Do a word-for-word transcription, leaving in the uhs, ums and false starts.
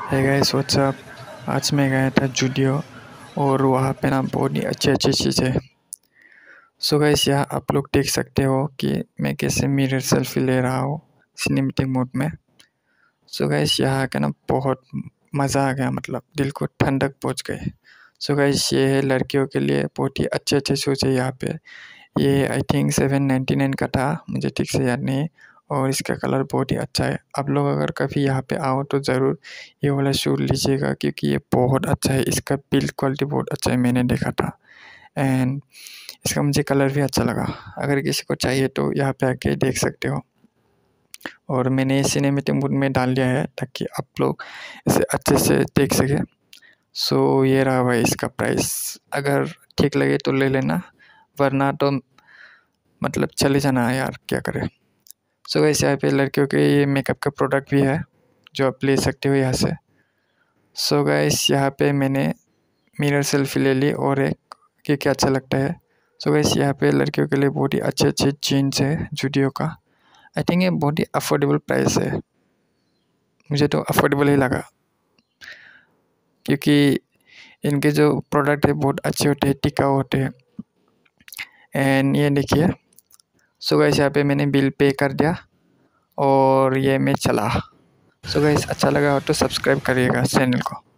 है guys what's up. आज मैं गया था जूडियो और वहाँ पे ना बहुत ही अच्छी अच्छी चीज़ें। सो गाइस यहाँ आप लोग देख सकते हो कि मैं कैसे मिरर सेल्फी ले रहा हूँ सिनेमैटिक मोड में। सो गाइस यहाँ का ना बहुत मज़ा आ गया, मतलब दिल को ठंडक पहुँच गई। सो गाइस ये है लड़कियों के लिए बहुत ही अच्छे अच्छे शूज़ है यहाँ पे। ये I think seven ninety nine का था, मुझे ठीक से याद नहीं। और इसका कलर बहुत ही अच्छा है। आप लोग अगर कभी यहाँ पे आओ तो ज़रूर ये वाला शूज़ लीजिएगा क्योंकि ये बहुत अच्छा है। इसका बिल्ड क्वालिटी बहुत अच्छा है, मैंने देखा था। एंड इसका मुझे कलर भी अच्छा लगा। अगर किसी को चाहिए तो यहाँ पे आके देख सकते हो। और मैंने सिनेमैटिक मोड में डाल दिया है ताकि आप लोग इसे अच्छे से देख सकें। सो ये रहा भाई इसका प्राइस। अगर ठीक लगे तो ले लेना, वरना तो मतलब चले जाना यार, क्या करें। सो गाइस यहाँ पे लड़कियों के ये मेकअप का प्रोडक्ट भी है जो आप ले सकते हो यहाँ से। सो गाइस यहाँ पे मैंने मिरर सेल्फी ले ली और एक कि क्या अच्छा लगता है। सो गाइस यहाँ पे लड़कियों के लिए बहुत ही अच्छे अच्छे जीन्स है जूडियो का। आई थिंक ये बहुत ही अफोर्डेबल प्राइस है, मुझे तो अफोर्डेबल ही लगा क्योंकि इनके जो प्रोडक्ट है बहुत अच्छे होते हैं, टिकाऊ होते हैं। एंड ये देखिए। सो गाइस यहाँ पे मैंने बिल पे कर दिया और ये मैं चला। सो गाइस अच्छा लगा हो तो सब्सक्राइब करिएगा चैनल को।